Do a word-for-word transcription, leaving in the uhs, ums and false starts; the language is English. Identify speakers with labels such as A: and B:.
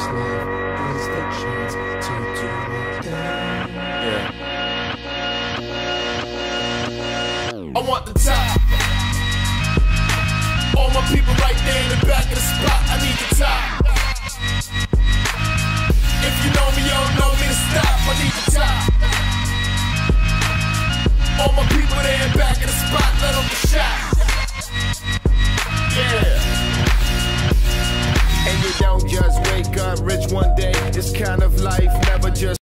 A: love is the chance to do my thing.
B: Yeah.
C: I want the top. All my people right there in the back of the spot. I need the top.